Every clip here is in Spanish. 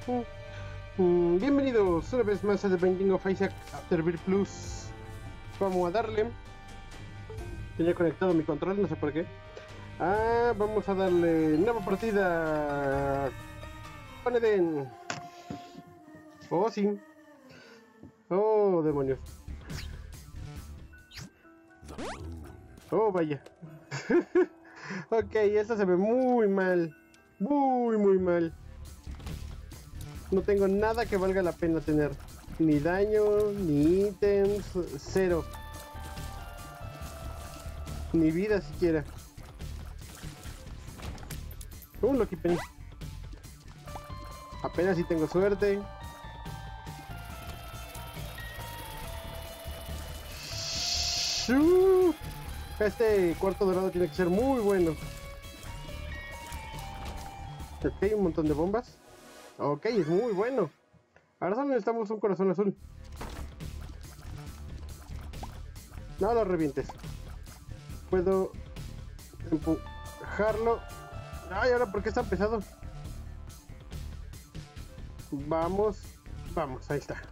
Bienvenidos una vez más a The Binding of Isaac Afterbirth Plus. Vamos a darle. Tenía conectado mi control, no sé por qué. Vamos a darle nueva partida con Eden. Oh, sí. Oh, demonios. Oh, vaya. Ok, esto se ve muy mal. Muy mal. No tengo nada que valga la pena tener. Ni daño, ni ítems, cero. Ni vida siquiera. Un Lucky Penny. Apenas si tengo suerte. Este cuarto dorado tiene que ser muy bueno. Ok, un montón de bombas. Ok, es muy bueno. Ahora solo necesitamos un corazón azul. No lo revientes. Puedo empujarlo. Ay, ahora ¿por qué está pesado? Vamos, ahí está.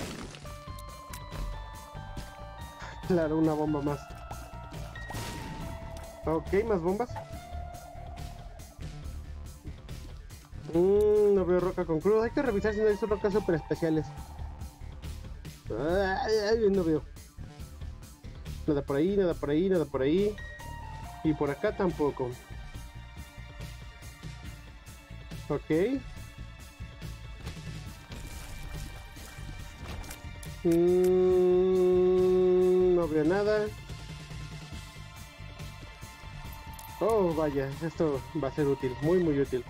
Claro, una bomba más. Ok, más bombas. No veo roca con cruz. Hay que revisar si no hay rocas super especiales. No veo. Nada por ahí, nada por ahí, nada por ahí. Y por acá tampoco. Ok. No veo nada. Oh, vaya, esto va a ser útil, muy útil.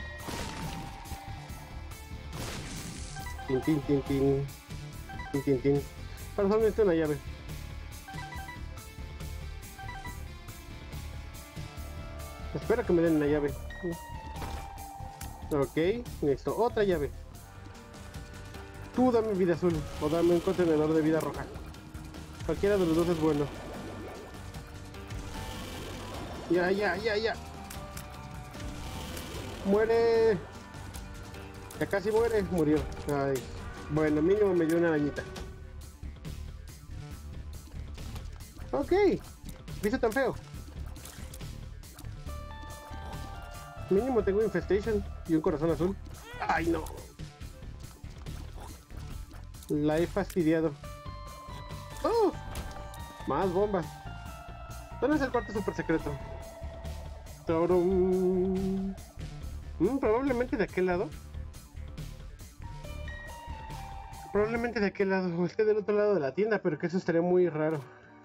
Tin. Para usar necesito una llave. Espero que me den una llave. Ok, necesito otra llave. Tú dame vida azul o dame un contenedor de vida roja. Cualquiera de los dos es bueno. Ya. Muere. Ya casi muere. Murió. Ay. Bueno, mínimo me dio una arañita. Ok. ¿Viste tan feo? Mínimo tengo infestation y un corazón azul. Ay, no. La he fastidiado. ¡Oh! Más bombas. ¿Dónde es el cuarto super secreto? Probablemente de aquel lado. Probablemente de aquel lado. O esté del otro lado de la tienda, pero que eso estaría muy raro.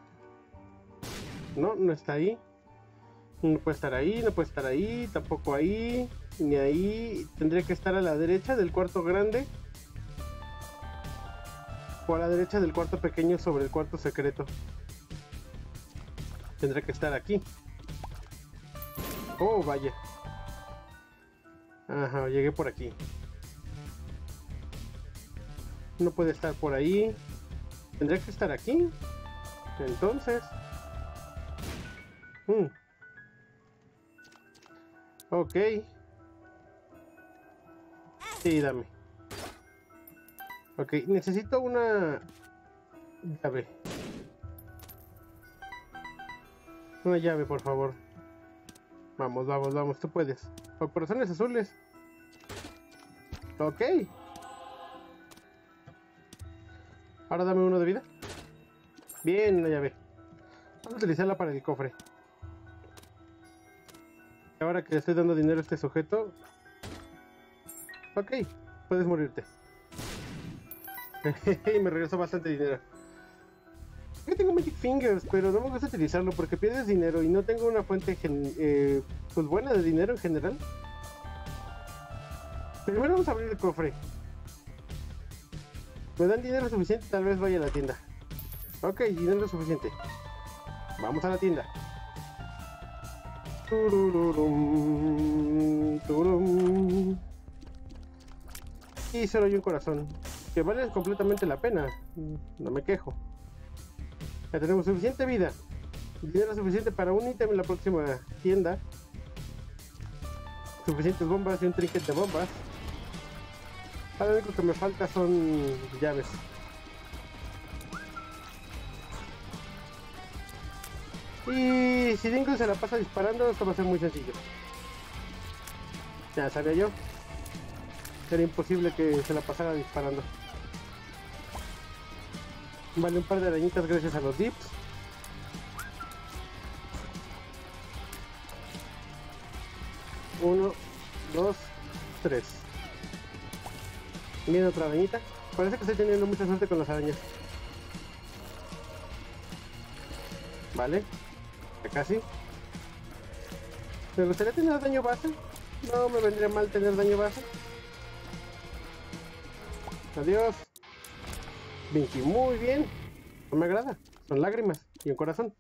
No está ahí. No puede estar ahí, no puede estar ahí. Tampoco ahí. Ni ahí. Tendría que estar a la derecha del cuarto grande. O a la derecha del cuarto pequeño sobre el cuarto secreto. Tendrá que estar aquí. Oh, vaya. Ajá, llegué por aquí. No puede estar por ahí. Tendría que estar aquí. Entonces. Ok. Sí, dame. Ok, necesito una llave. Una llave, por favor. Vamos, tú puedes. O corazones azules. Ok. Ahora dame uno de vida. Bien, una llave. Vamos a utilizarla para el cofre. Ahora que le estoy dando dinero a este sujeto. Ok, puedes morirte. Y me regresó bastante dinero. Yo tengo Magic Fingers, pero no me gusta utilizarlo porque pierdes dinero y no tengo una fuente pues buena de dinero en general. Primero vamos a abrir el cofre. ¿Me dan dinero suficiente? Tal vez vaya a la tienda. Ok, dinero suficiente. Vamos a la tienda. Y solo hay un corazón, que vale completamente la pena. No me quejo. Ya tenemos suficiente vida. Dinero suficiente para un ítem en la próxima tienda. Suficientes bombas y un trinket de bombas. Ahora lo único que me falta son llaves. Y si Dingle se la pasa disparando, esto va a ser muy sencillo. Ya sabía yo. Era imposible que se la pasara disparando. Vale, un par de arañitas gracias a los dips. Uno, dos, tres. Viene otra arañita. Parece que estoy teniendo mucha suerte con las arañas. Vale. Ya casi. Me gustaría tener daño base. No me vendría mal tener daño base. Adiós. Vinky, muy bien. No me agrada. Son lágrimas y un corazón.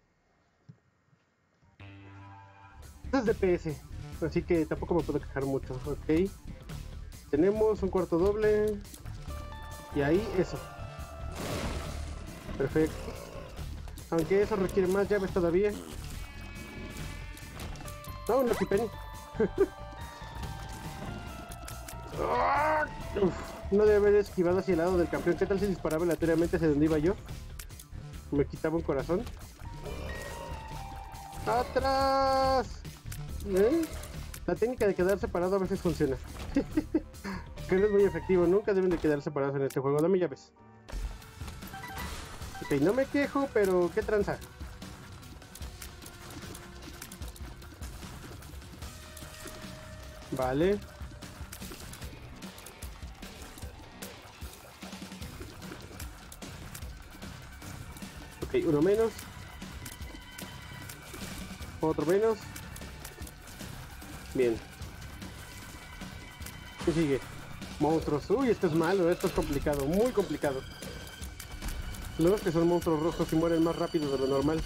Esto es DPS. Así que tampoco me puedo quejar mucho. Ok. Tenemos un cuarto doble. Y ahí eso. Perfecto. Aunque eso requiere más llaves todavía. No, un Lucky Penny. No debe haber esquivado hacia el lado del campeón. ¿Qué tal si disparaba aleatoriamente hacia donde iba yo? Me quitaba un corazón. ¡Atrás! ¿Eh? La técnica de quedar separado a veces funciona. Que no es muy efectivo. Nunca deben de quedar separados en este juego. Dame llaves. Ok, no me quejo, pero ¿qué tranza? Vale. Ok, uno menos. Otro menos. Bien. ¿Qué sigue? Monstruos. Uy, esto es malo, esto es complicado, muy complicado. Luego que son monstruos rojos y mueren más rápido de lo normal.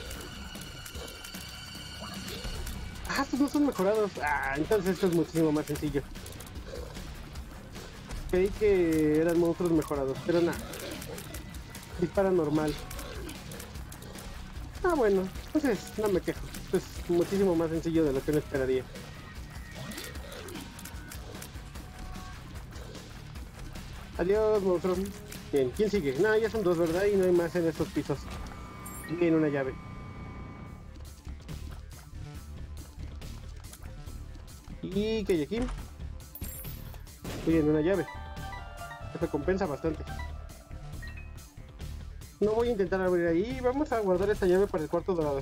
Ah, estos no son mejorados. Ah, entonces esto es muchísimo más sencillo. Creí que eran monstruos mejorados, pero nada. Dispara normal. Ah, bueno, entonces no me quejo. Esto es muchísimo más sencillo de lo que uno esperaría. Adiós, monstruo. Bien, ¿quién sigue? No, ya son dos, ¿verdad? Y no hay más en estos pisos. Bien, una llave. ¿Y qué hay aquí? Bien, una llave. Esto compensa bastante. No voy a intentar abrir ahí. Vamos a guardar esta llave para el cuarto dorado.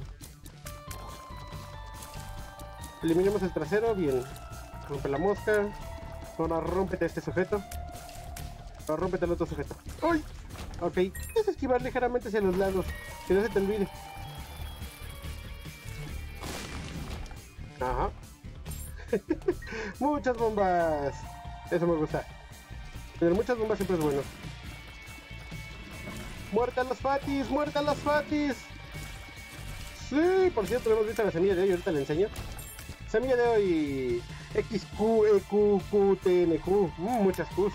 Eliminemos el trasero. Bien. Rompe la mosca. Ahora rómpete a este sujeto. Ahora rómpete al otro sujeto. ¡Uy! Ok. Es esquivar ligeramente hacia los lados. Que no se te olvide. Ajá. Muchas bombas. Eso me gusta. Tener muchas bombas siempre es bueno. ¡Muerte a los fatis! ¡Muerte a los fatis! Sí, por cierto, hemos visto la semilla de hoy, ahorita le enseño. Semilla de hoy. XQ, EQ, Q, TNQ. Muchas Qs.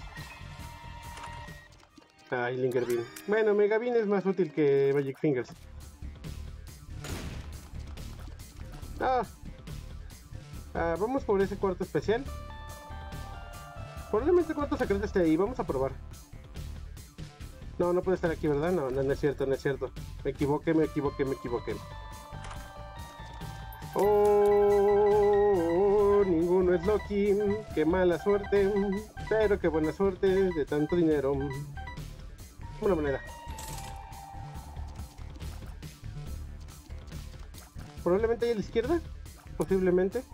Ay, Linger Bean. Bueno, Mega Bean es más útil que Magic Fingers. Vamos por ese cuarto especial. Probablemente el cuarto secreto esté ahí. Vamos a probar. No, no puede estar aquí, ¿verdad? No, no es cierto, no es cierto. Me equivoqué. Oh, ninguno es Loki. Qué mala suerte. Pero qué buena suerte de tanto dinero. Una moneda. Probablemente ahí a la izquierda. Posiblemente.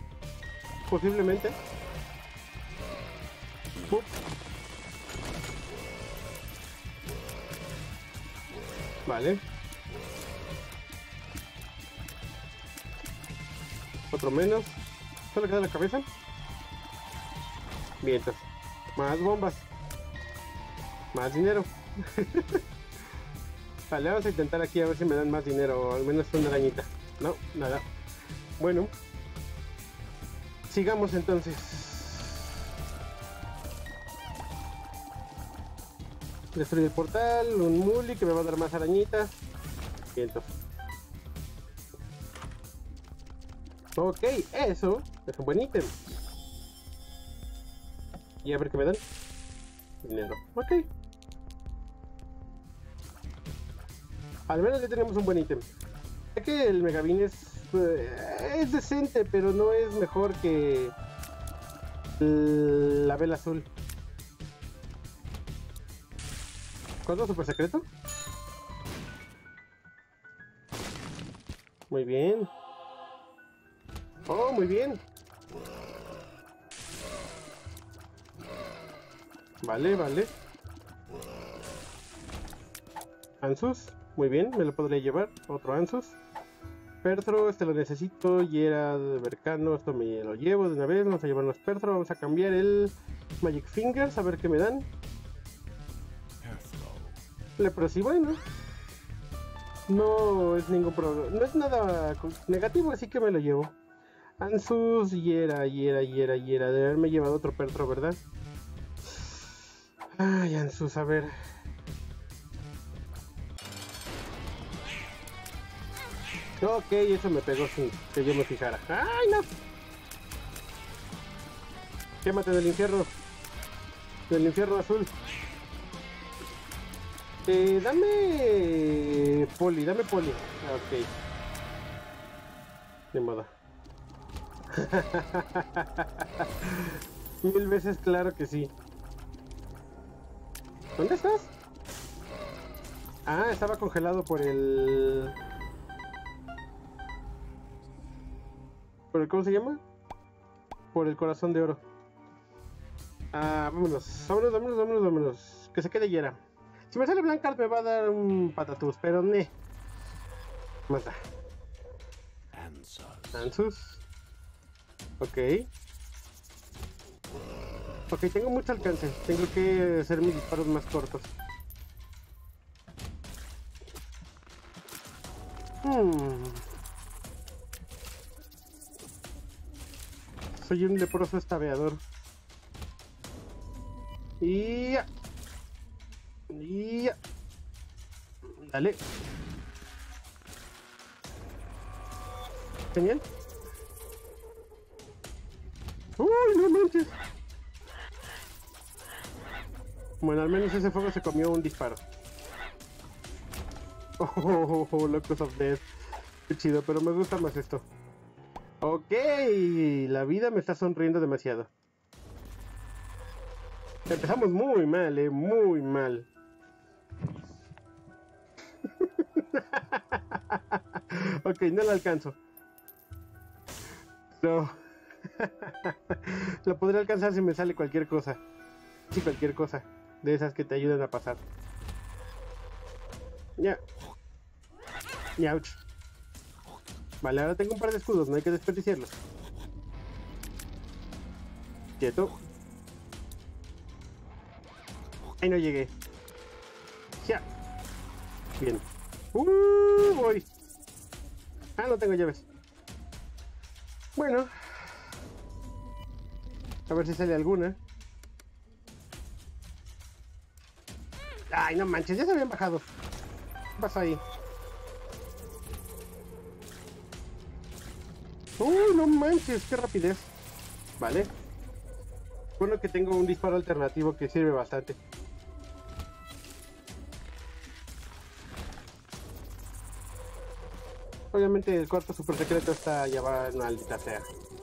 Ups. Vale. Otro menos. ¿Solo queda la cabeza? Bien, entonces. Más bombas. Más dinero. Vale, vamos a intentar aquí a ver si me dan más dinero. O al menos una arañita. No, nada. Bueno. Sigamos entonces. Destruir el portal, un muli que me va a dar más arañitas. Y entonces. Ok, eso es un buen ítem. Y a ver qué me dan. dinero. Ok. Al menos ya tenemos un buen ítem. Sé que el Megavin es decente, pero no es mejor que la vela azul. ¿Cuánto super secreto? Muy bien. Oh, muy bien. Vale, vale. Ansus, muy bien, me lo podré llevar. Otro Ansus. Perthro, este lo necesito. Hiera de Vercano, esto me lo llevo de una vez. Vamos a llevarnos Perthro. Vamos a cambiar el Magic Fingers, a ver qué me dan. Leprosy, bueno. No es ningún problema. No es nada negativo, así que me lo llevo. Ansus, hiera. De haberme llevado otro Perthro, ¿verdad? Ay, Ansus, a ver. Ok, eso me pegó sin que yo me fijara. ¡Ay, no! Quémate del infierno. Del infierno azul. Dame poli. Ok. De modo. 1000 veces claro que sí. ¿Dónde estás? Ah, estaba congelado por el... ¿Cómo se llama? Por el corazón de oro. Ah, vámonos. Que se quede hiera. Si me sale Blancard me va a dar un patatús, pero ne. Más da. Ansus. Ok. Ok, tengo mucho alcance. Tengo que hacer mis disparos más cortos. Soy un leproso estaveador. Y ya. Dale. Genial. ¡Uy, no manches! Bueno, al menos ese fuego se comió un disparo. Locos of Death. Qué chido, pero me gusta más esto. Ok, la vida me está sonriendo demasiado. Empezamos muy mal, muy mal. Ok, no la alcanzo. No. La podré alcanzar si me sale cualquier cosa. Sí, cualquier cosa. De esas que te ayudan a pasar. Ya. Ouch. Vale, ahora tengo un par de escudos, no hay que desperdiciarlos. Quieto. Ahí no llegué. Ya. Bien. Voy. Ah, no tengo llaves. Bueno. A ver si sale alguna. Ay, no manches, ya se habían bajado. ¿Qué pasó ahí? No manches, qué rapidez. Vale. Bueno que tengo un disparo alternativo que sirve bastante. Obviamente el cuarto super secreto está ya va en maldita sea.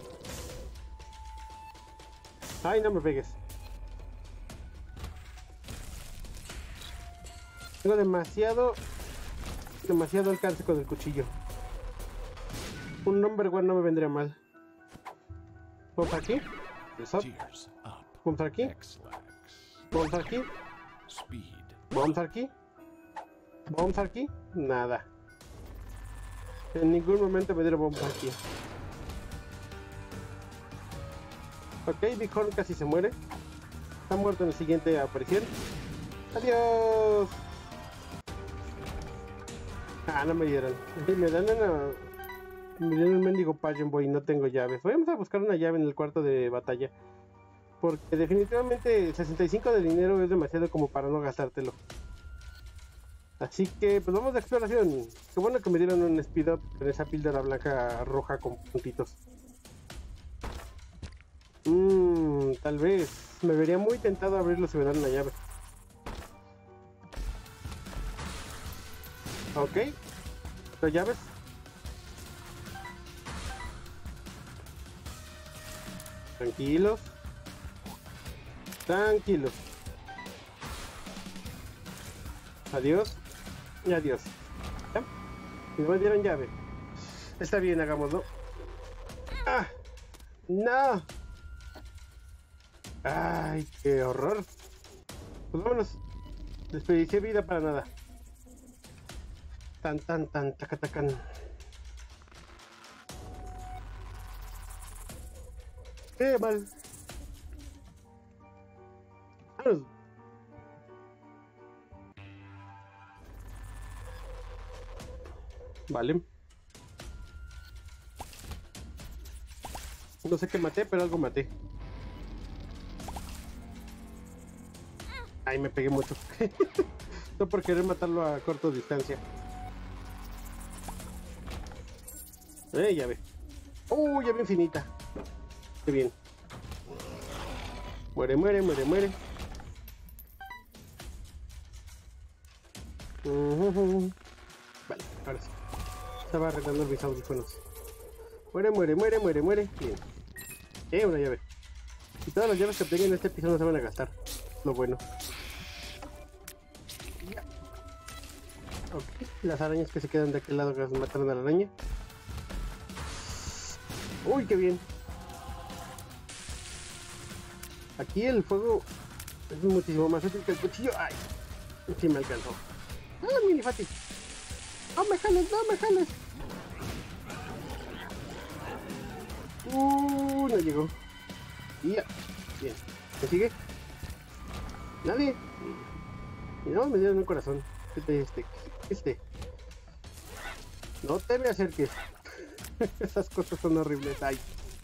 Ay, no me pegues. Tengo demasiado alcance con el cuchillo. Un number one no me vendría mal. Vamos aquí. Vamos aquí. Vamos aquí. Vamos aquí. Vamos aquí. Nada. En ningún momento me dieron bombas aquí. Ok, Bighorn casi se muere. Está muerto en la siguiente aparición. Adiós. Ah, no me dieron. Me dan me dieron un mendigo Pageant Boy y no tengo llaves. Vamos a buscar una llave en el cuarto de batalla. Porque definitivamente 65 de dinero es demasiado como para no gastártelo. Así que pues vamos de exploración. Qué bueno que me dieron un speed up con esa píldora blanca roja con puntitos. Tal vez. Me vería muy tentado a abrirlo si me dan una llave. Ok. ¿Las llaves? Tranquilos. Tranquilos. Adiós. Y adiós. ¿Ya? Y no me dieron llave. Está bien, hagámoslo. ¡Ah! ¡No! ¡Ay, qué horror! Pues vámonos. Desperdicié vida para nada. Tan, tan, tan, tacatacan. ¡Qué mal! Vámonos. Vale. No sé qué maté, pero algo maté. Ay, me pegué mucho. No por querer matarlo a corta distancia. Llave. Llave infinita. Qué bien. Muere, muere, muere, muere. Vale, ahora sí. Estaba arreglando mis audífonos. Muere, muere, muere, muere, muere. Bien. Una llave. Y todas las llaves que tengan en este episodio no se van a gastar. Lo bueno. Ya. Ok. Las arañas que se quedan de aquel lado que mataron a la araña. Uy, qué bien. Aquí el fuego es muchísimo más útil que el cuchillo. Ay, sí me alcanzó. ¡Ah, mini Fati! ¡No me jales, no me jales! No llegó. Y ya. Bien. ¿Me sigue? ¿Nadie? Y no, me dieron un corazón. No te me acerques. Esas cosas son horribles. Ay.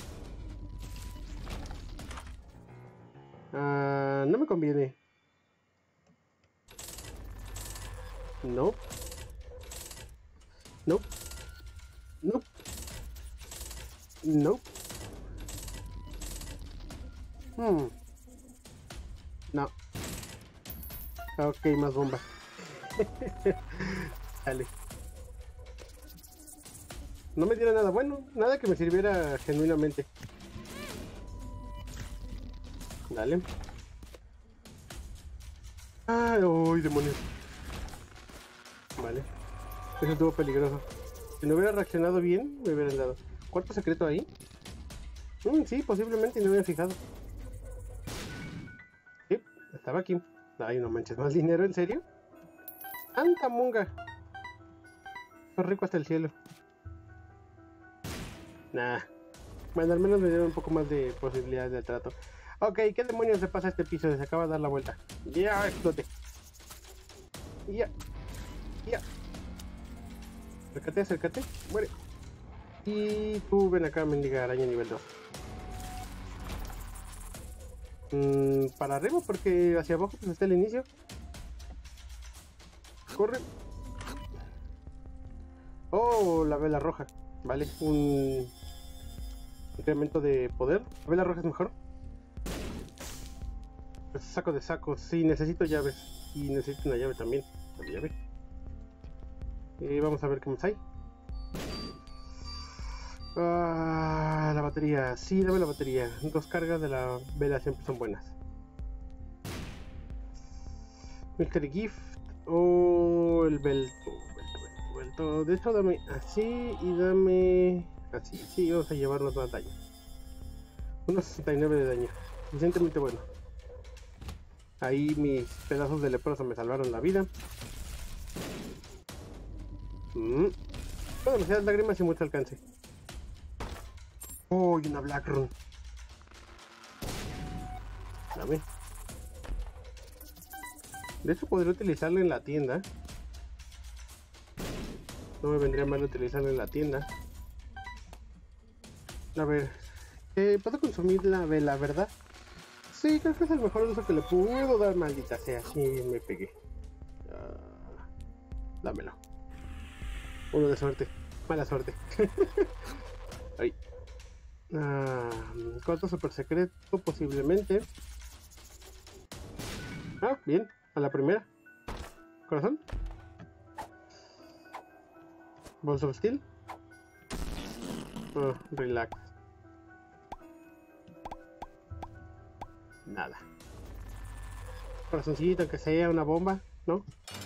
No me conviene. No. No. No. No. No. Ok, más bombas. Dale. No me diera nada bueno, nada que me sirviera genuinamente. Dale. ¡Uy, demonios! Vale. Eso estuvo peligroso. Si no hubiera reaccionado bien, me hubieran dado. ¿Cuarto secreto ahí? Sí, posiblemente, no me había fijado. Sí, estaba aquí. Ay, no manches, ¿más dinero? ¿En serio? ¡Tanta munga! Fue rico hasta el cielo. Nah. Bueno, al menos me dieron un poco más de posibilidades de trato. Ok, ¿qué demonios le pasa a este piso? Se acaba de dar la vuelta. Ya, explote. Ya. Ya. Acércate, acércate. Muere. Y tú ven acá, mendiga araña nivel 2. Para arriba, porque hacia abajo pues está el inicio. Corre. Oh, la vela roja. Vale, un incremento de poder. La vela roja es mejor. Pues saco de sacos. Sí, necesito llaves. Y necesito una llave también. Una llave. Vamos a ver qué más hay. La batería. Sí, dame la batería. 2 cargas de la vela siempre son buenas. Mystery Gift o el belto. De hecho, dame así y dame así. Sí, vamos a llevarnos más daño. Unos 69 de daño. Suficientemente bueno. Ahí mis pedazos de leproso me salvaron la vida. Bueno, demasiadas lágrimas y mucho alcance. Oh, y una Black Rune. Dame. De hecho, podría utilizarla en la tienda. No me vendría mal utilizarla en la tienda. A ver. Puedo consumir la vela, ¿verdad? Sí, creo que es el mejor uso que le puedo dar, maldita sea. Sí, me pegué. Dámelo. Uno de suerte. Mala suerte. Ay. Cuarto super secreto, posiblemente. Ah, bien, a la primera. Corazón. Balls of Steel. Relax. Nada. Corazoncito, que sea una bomba, ¿no?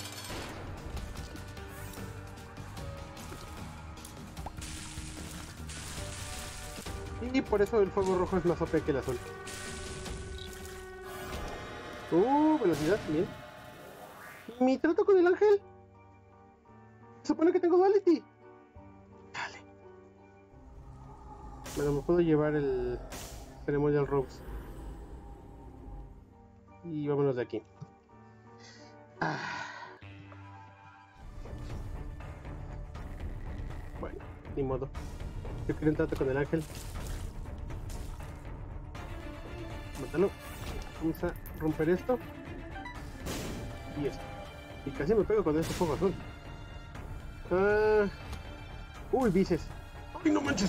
Y por eso el fuego rojo es más OP que el azul. Velocidad, bien. ¿Mi trato con el ángel? Se supone que tengo duality. Dale. Bueno, me puedo llevar el Ceremonial Rose. Y vámonos de aquí. Bueno, ni modo. Yo quiero un trato con el ángel. Mátalo. Vamos a romper esto. Y esto. Y casi me pego con este fuego azul. Uy, bices. ¡Ay, no manches!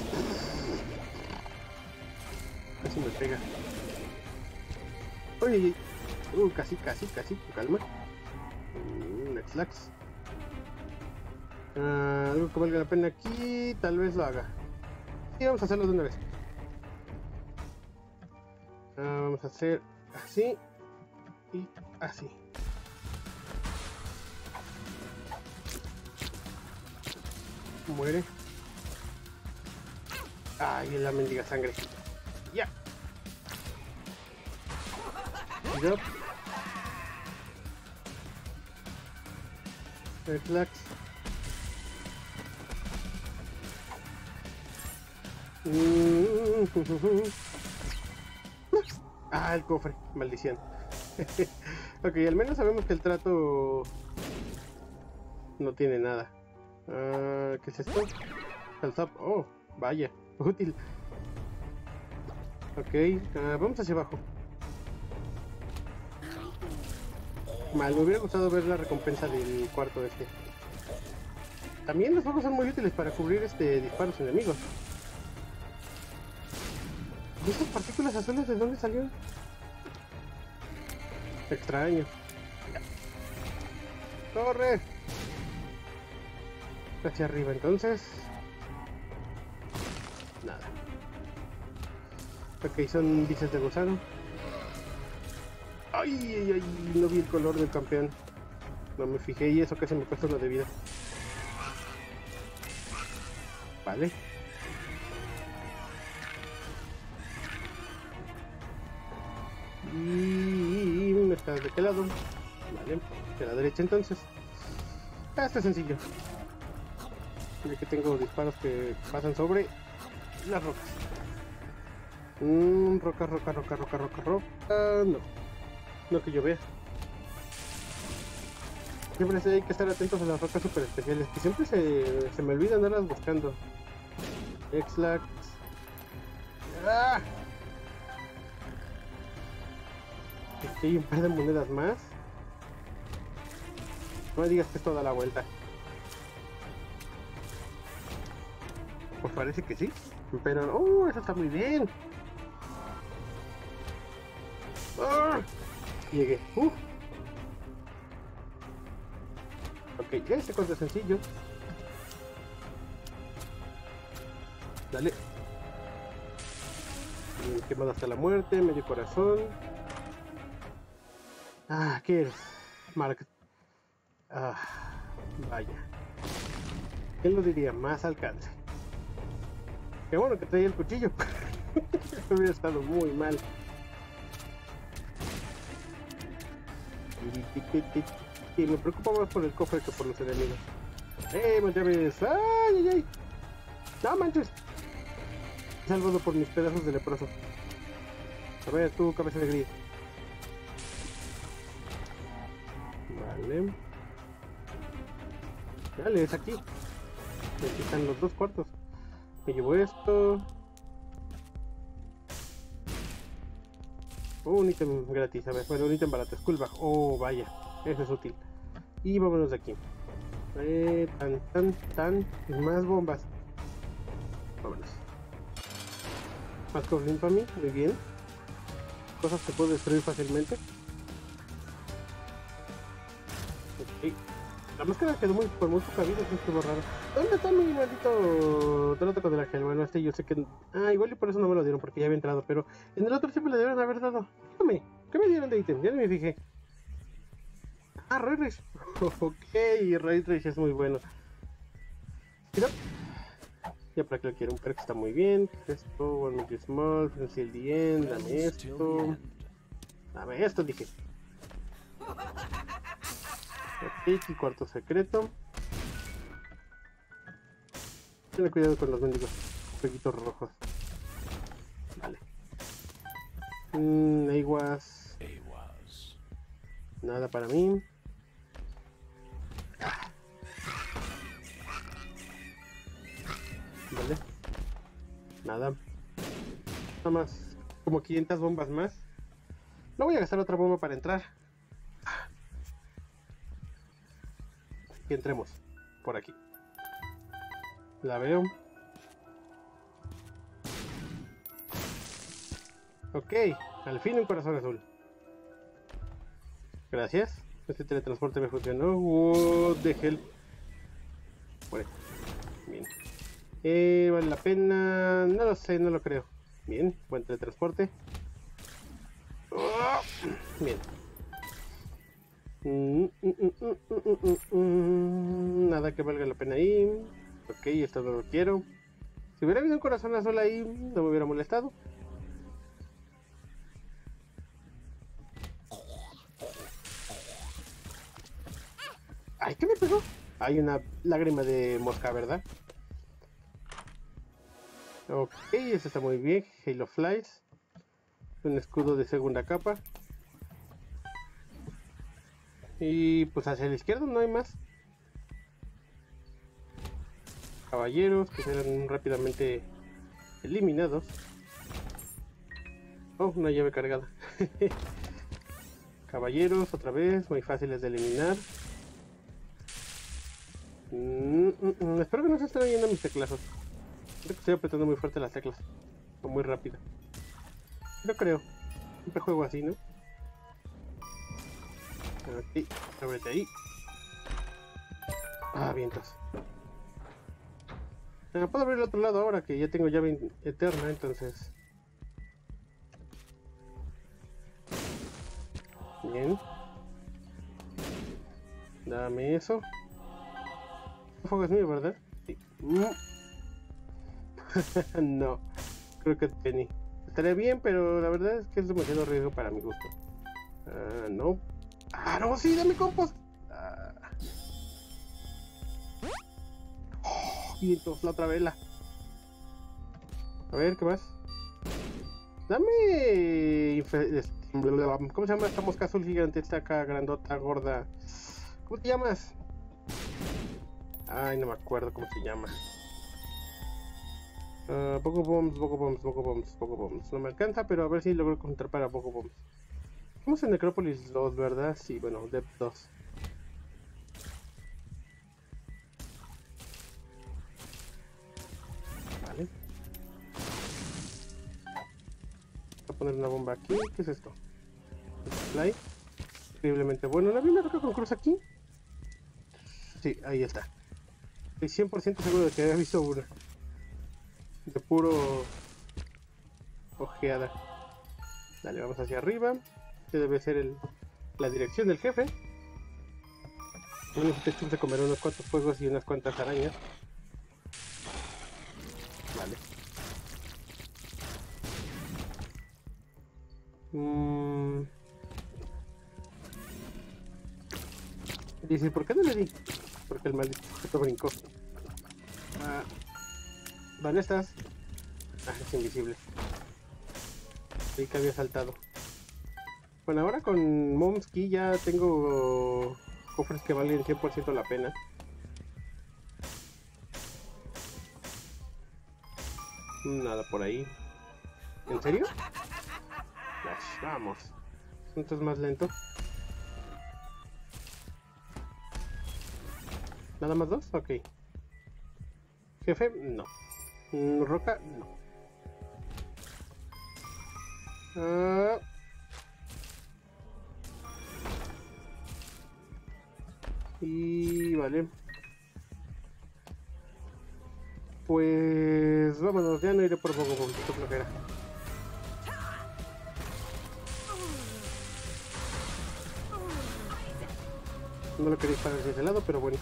Casi me pega. Oye, casi, calma. Lax. Algo que valga la pena aquí, tal vez lo haga. Sí, vamos a hacerlo de una vez. Vamos a hacer así y así. Muere. Ay, la mendiga sangre. Ya. Yep. Relax. El cofre, maldición. Ok, al menos sabemos que el trato no tiene nada. ¿Qué es esto? El top. Oh, vaya, útil. Ok, vamos hacia abajo. Mal, me hubiera gustado ver la recompensa del cuarto de este. También los fuegos son muy útiles para cubrir disparos enemigos. ¿Y estas partículas azules de dónde salieron? Extraño. ¡Corre! Hacia arriba entonces. Nada. Ok, son bices de gusano. ¡Ay! No vi el color del campeón. No me fijé y eso que se me cuesta uno de vida. Vale. Y está de qué lado. Vale, de la derecha entonces. Está sencillo. Ya que tengo disparos que pasan sobre las rocas. Roca. No que yo vea. Siempre hay que estar atentos a las rocas super especiales, que siempre se me olvida andarlas buscando. X-Lax. Aquí hay un par de monedas más. No me digas que esto da la vuelta. Pues parece que sí. Pero, eso está muy bien. Llegué. Ok, este corte es sencillo. Dale. Quemado hasta la muerte, medio corazón. ¿Qué eres? Mark. Vaya. ¿Quién lo diría? Más alcance. Qué bueno que traía el cuchillo. Hubiera estado muy mal. Y me preocupa más por el cofre que por los enemigos. ¡Manchaves! ¡Ay! ¡No manches! Salvado por mis pedazos de leproso. A ver, tú, cabeza de gris. Vale. Dale, es aquí. Aquí están los dos cuartos. Me llevo esto. Un ítem gratis, a ver. Bueno, un ítem barato. Skullbag. Oh, vaya. Eso es útil. Y vámonos de aquí. Más bombas. Vámonos. Más Goblin para mí, muy bien. Cosas que puedo destruir fácilmente. Ok. La máscara quedó por muy poca vida, eso estuvo raro. ¿Dónde está mi maldito Trátaco de la Gel? Bueno, este yo sé que... Ah, igual y por eso no me lo dieron, porque ya había entrado, pero en el otro siempre le dieron haber dado. Dígame, ¿qué me dieron de ítem? Ya no me fijé. Ah, Ray Race. Ok, Ray Race es muy bueno. Mira. Ya para que lo quiero, un perk está muy bien. Esto, One Minute Small, Pencil the End, dame esto. Dame esto, dije. Ok, y cuarto secreto. Ten cuidado con los mendigos jueguitos rojos. Vale. Aguas. Nada para mí. Vale. Nada. Nada más. Como 500 bombas más. No voy a gastar otra bomba para entrar. Y entremos. Por aquí. La veo. Ok. Al fin un corazón azul. Gracias. Este teletransporte me funcionó. What the hell. Bueno. Bien. ¿Vale la pena? No lo sé, no lo creo. Bien. Buen teletransporte. Oh, bien. Nada que valga la pena ahí. Ok, esto no lo quiero. Si hubiera habido un corazón azul ahí, no me hubiera molestado. Ay, ¿qué me pegó? Hay una lágrima de mosca, ¿verdad? Ok, eso está muy bien. Halo Flies. Un escudo de segunda capa. Y pues hacia la izquierda no hay más. Caballeros que serán rápidamente eliminados. Oh, una llave cargada. Caballeros, otra vez, muy fáciles de eliminar. Espero que no se estén oyendo mis teclazos. Creo que estoy apretando muy fuerte las teclas. O muy rápido. No creo. Siempre juego así, ¿no? Ok, ábrete ahí. Ah, vientos. Puedo abrir el otro lado ahora que ya tengo llave eterna, entonces. Bien. Dame eso. El fuego es mío, ¿verdad? Sí. No. Creo que Penny. Estaría bien, pero la verdad es que es demasiado riesgo para mi gusto. No. Ah, no, sí, dame compost. Vientos, la otra vela. A ver, ¿qué más? Dame... ¿Cómo se llama esta mosca azul gigante? Esta acá, grandota, gorda. ¿Cómo te llamas? Ay, no me acuerdo cómo se llama. Poco bombs, poco bombs, poco bombs, poco bombs. No me alcanza, pero a ver si logro encontrar para poco bombs. Estamos en Necrópolis 2, ¿verdad? Sí, bueno, Depth 2. Vale. Voy a poner una bomba aquí. ¿Qué es esto? Fly. Increíblemente bueno. ¿No había una roca con cruz aquí? Sí, ahí está. Estoy 100% seguro de que había visto una. De puro... ojeada. Dale, vamos hacia arriba. Este debe ser la dirección del jefe. Necesito de comer unos cuantos fuegos y unas cuantas arañas. Vale. Dice, ¿por qué no le di? Porque el maldito objeto brincó. ¿Dónde estás? Ah, es invisible. Creí que había saltado. Bueno, ahora con Momsky ya tengo cofres que valen 100% la pena. Nada por ahí. ¿En serio? Flash, vamos. Esto es más lento. ¿Nada más dos? Ok. Jefe, no. Roca, no. Ah. Y vale. Pues vámonos, ya no iré por poco, poquito flojera. No lo quería disparar hacia ese lado, pero bueno.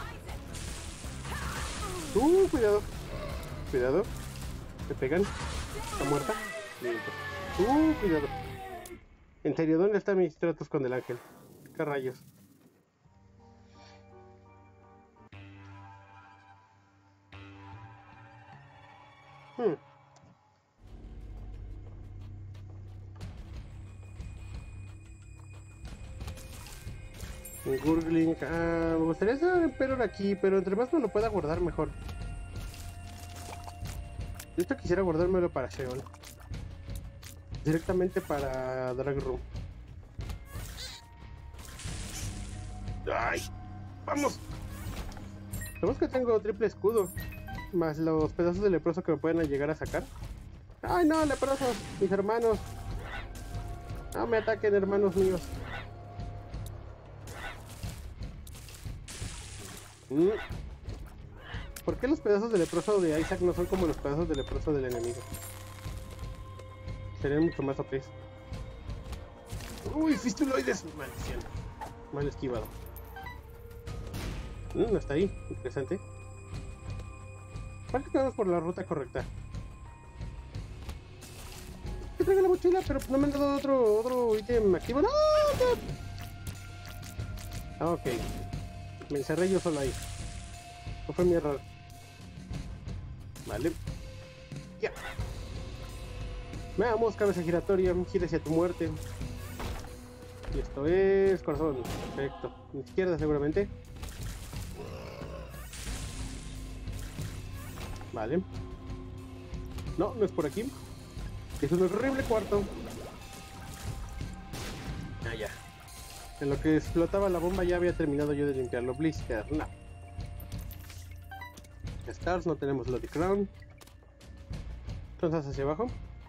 Cuidado. Cuidado. Me pegan. Está muerta. Listo. Cuidado. En serio, ¿dónde están mis tratos con el ángel? ¿Qué rayos? Un Gurgling. Me gustaría hacer Emperor aquí, pero entre más me lo pueda guardar mejor. Yo esto quisiera guardármelo para Sheol. Directamente para Drag Room. ¡Ay! ¡Vamos! Sabemos que tengo triple escudo. Más los pedazos de leproso que me pueden llegar a sacar. ¡Ay no, leprosos! Mis hermanos. No me ataquen, hermanos míos. ¿Por qué los pedazos de leproso de Isaac no son como los pedazos de leproso del enemigo? Serían mucho más OP. ¡Uy, fistuloides! Maldición. Mal esquivado. No está ahí. Interesante. Parece que vamos por la ruta correcta. Yo traigo la mochila, pero no me han dado otro ítem activo. ¡No! Ok. Me encerré yo solo ahí. No fue mi error. Vale. Ya. Vamos, cabeza giratoria. Gira hacia tu muerte. Y esto es corazón. Perfecto. Izquierda seguramente. Vale. No, no es por aquí. Es un horrible cuarto. Ah, ya. En lo que explotaba la bomba ya había terminado yo de limpiarlo. Blister, no. Stars, no tenemos Bloody Crown. Entonces hacia abajo.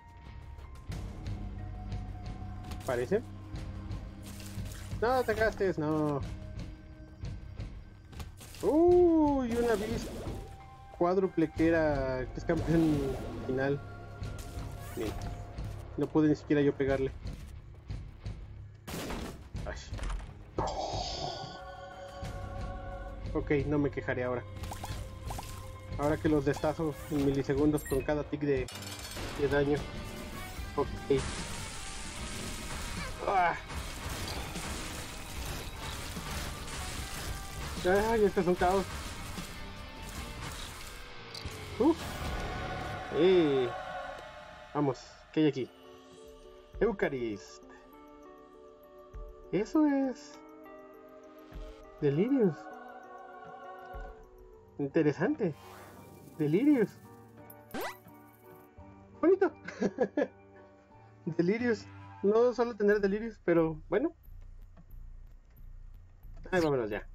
Parece. No, te gastes, no. Y una Beast cuádruple que es campeón final. Bien. No pude ni siquiera yo pegarle. Ay. Ok, no me quejaré ahora. Ahora que los destazo en milisegundos con cada tic de daño. Ok. Ay, esto es un caos. Vamos, ¿qué hay aquí? Eucarist. Eso es Delirious. Interesante. Delirious. Bonito. Delirious. No solo tener Delirious, pero bueno. Ahí vámonos ya.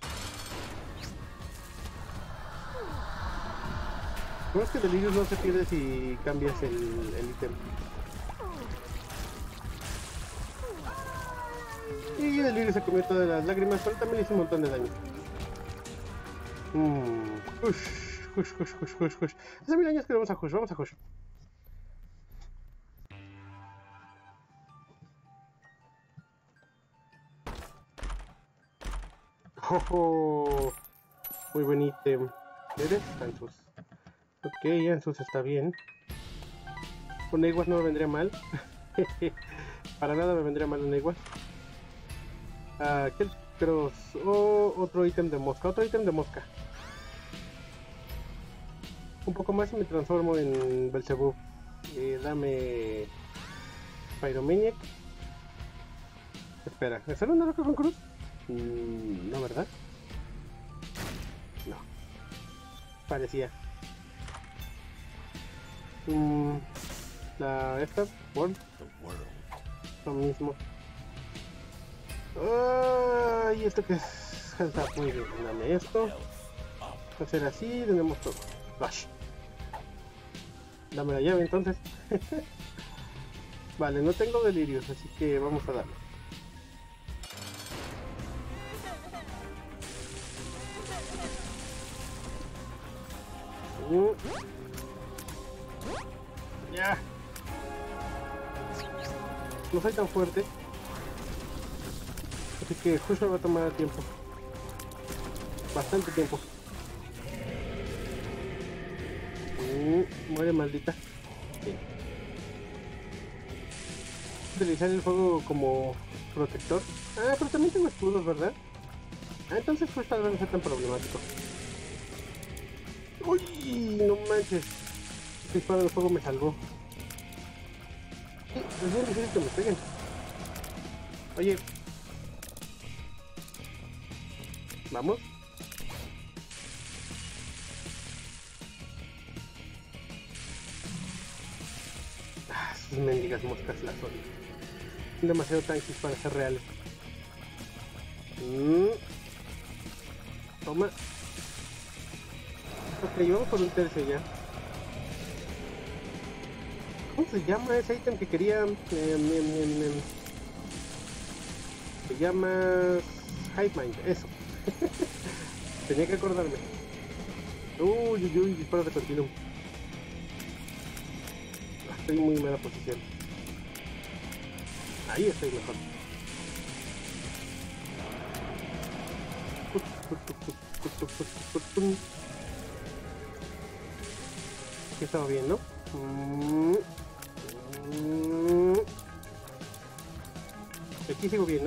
No es que Delirious no se pierde si cambias el ítem. Y Delirious se comió todas las lágrimas, pero también hizo un montón de daño. Hush. Hace 1000 años que vamos a Hush. Oh, muy buen ítem. ¿Eres? Ansus. Ok, Ansus está bien. Un Eiguas no me vendría mal. Para nada me vendría mal un Eiguas. ¿Qué cross? Otro ítem de mosca. Un poco más y me transformo en Belzebub. Dame Pyromaniac. Espera, ¿es solo una roca con cruz? No, ¿verdad? No. Parecía. Esta, World. Lo mismo. ¿Y esto qué es? Muy bien, dame esto. Hacer así, tenemos todo. Flash. Dame la llave entonces. Vale, no tengo delirios, así que vamos a darle. Ya. No soy tan fuerte. Así que justo me va a tomar tiempo. Bastante tiempo. Muere, maldita. Sí. Utilizar el fuego como protector. Ah, pero también tengo escudos, ¿verdad? Ah, entonces pues tal vez no sea tan problemático. Uy, no manches. Este disparo de fuego me salvó. Sí, es bien difícil que me peguen. Oye. Vamos. Ah, sus mendigas moscas las odio. Son demasiado tanques para ser reales. Toma. Ok, vamos por un tercio ya. ¿Cómo se llama ese ítem que quería? Se llama Hive Mind, eso. Tenía que acordarme. Uy, disparos de continuo. Estoy en muy mala posición. Ahí estoy mejor. Aquí estamos bien, ¿no? Aquí sigo bien, ¿no?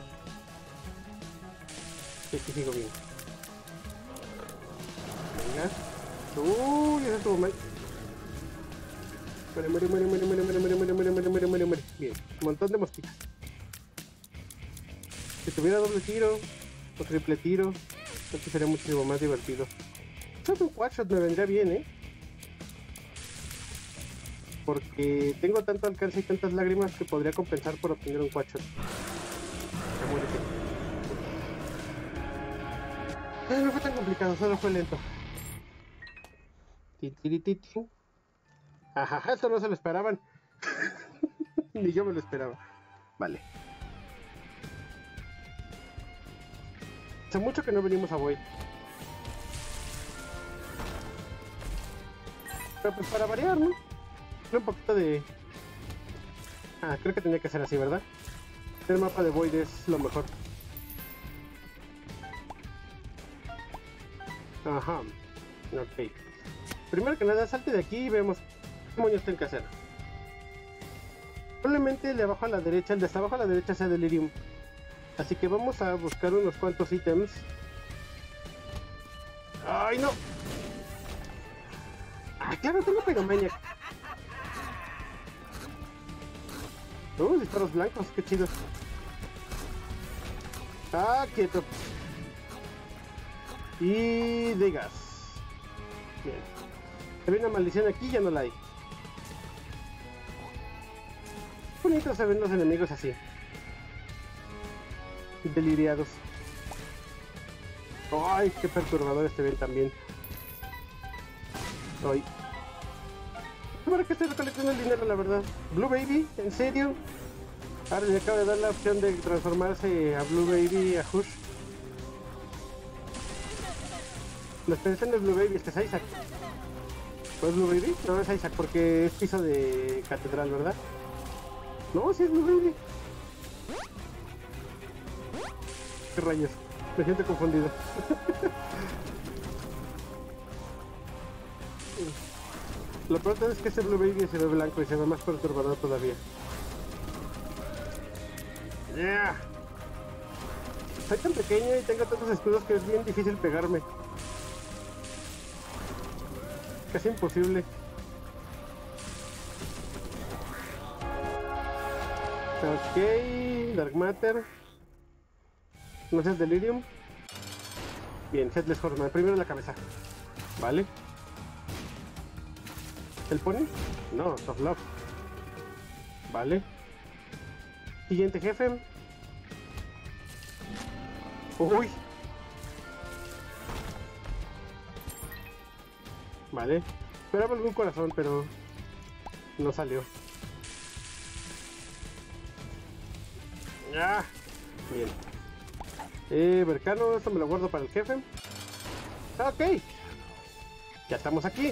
Aquí sigo bien. Venga. Uy, eso estuvo mal. Muere. Bien, un montón de mosquitas. Si tuviera doble tiro o triple tiro, creo que sería muchísimo más divertido. Solo un quadshot me vendría bien, ¿eh? Porque tengo tanto alcance y tantas lágrimas que podría compensar por obtener un quadshot. No fue tan complicado, solo fue lento. Ajá, esto no se lo esperaban. Ni yo me lo esperaba. Vale. Hace mucho que no venimos a Void. Pero pues para variar, ¿no? Un poquito de... Ah, creo que tenía que ser así, ¿verdad? El mapa de Void es lo mejor. Ajá. Ok. Primero que nada, salte de aquí y vemos qué moños tengo que hacer. Probablemente el de abajo a la derecha, el de hasta abajo a la derecha sea Delirium. Así que vamos a buscar unos cuantos ítems. ¡Ay, no! ¡Ah, claro! Tengo Pyromaniac. Disparos blancos, qué chidos. Ah, quieto. Y de gas. Bien. Había una maldición aquí, ya no la hay. Bonitos se ven los enemigos así. Deliriados. Ay, qué perturbadores se ven también. Ay. ¿Para qué estoy recolectando el dinero, la verdad? Blue Baby, ¿en serio? Ahora le acabo de dar la opción de transformarse a Blue Baby, a Hush. La extensión de Blue Baby, este es Isaac. ¿No es Blue Baby? No, es Isaac porque es piso de catedral, ¿verdad? No, sí es Blue Baby. ¿Qué rayos? Me siento confundido. Lo peor es que ese Blue Baby se ve blanco y se ve más perturbador todavía. Yeah. Soy tan pequeño y tengo tantos escudos que es bien difícil pegarme. Casi imposible. Ok, Dark Matter. ¿No es Delirium? Bien, Headless Horseman. Primero la cabeza. Vale. ¿El pony? No, Soft Love. Vale. Siguiente jefe. Uy. Vale. Esperaba algún corazón, pero no salió. Ah, bien. Bercano, esto me lo guardo para el jefe. Ok. Ya estamos aquí.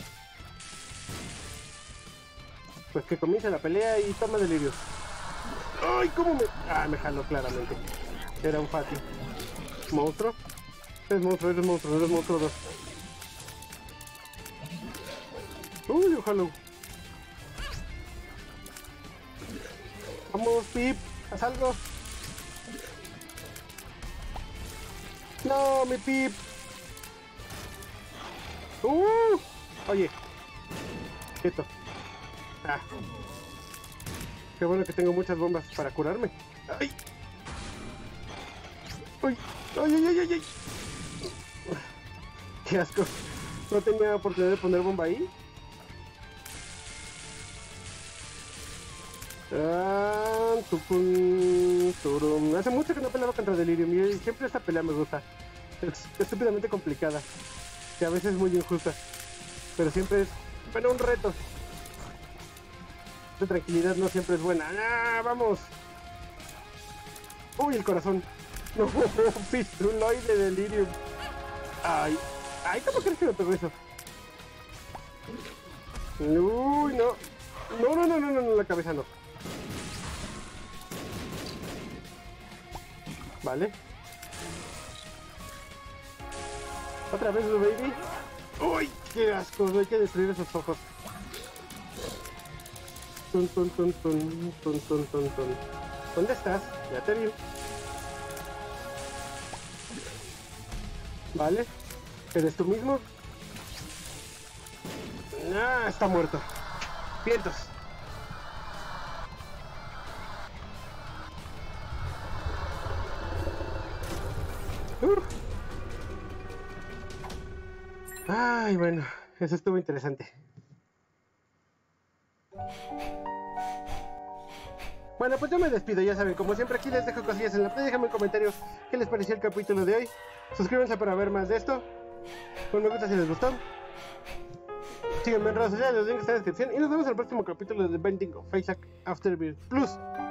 Pues que comience la pelea y toma delirio. ¡Ay, cómo me! Ah, me jaló claramente. Era un Fati. ¿Monstruo? Eres monstruo, eres monstruo, eres monstruo 2. Uy, un Hollow. Vamos, Pip, haz algo. No, mi Pip. Oye. Quieto. Ah. Qué bueno que tengo muchas bombas para curarme. ¡Ay! ¡Ay! ¡Ay, ay, ay, ay! ¡Qué asco! No tenía oportunidad de poner bomba ahí. Hace mucho que no peleaba contra Delirium y siempre esta pelea me gusta. Es estúpidamente complicada. Que a veces es muy injusta. Pero siempre es, bueno, un reto. La tranquilidad no siempre es buena. ¡Ah, vamos! ¡Uy, el corazón! ¡No! ¡Pistuloide de Delirium! ¡Ay! ¡Ay! ¿Cómo crees que me pegó eso? ¡Uy, no! No, la cabeza no. Vale. Otra vez, baby. ¡Uy! ¡Qué asco! Hay que destruir esos ojos. Tun. ¿Dónde estás? Ya te vi. Vale. ¿Eres tú mismo? Ah, está muerto. Vientos. Ay, bueno, eso estuvo interesante. Bueno, pues yo me despido, ya saben, como siempre aquí les dejo cosillas en la playa, déjenme en comentarios qué les pareció el capítulo de hoy. Suscríbanse para ver más de esto. Pues me gusta si les gustó. Síganme en redes sociales, los links están en la descripción y nos vemos en el próximo capítulo de Binding of Isaac Afterbirth Plus.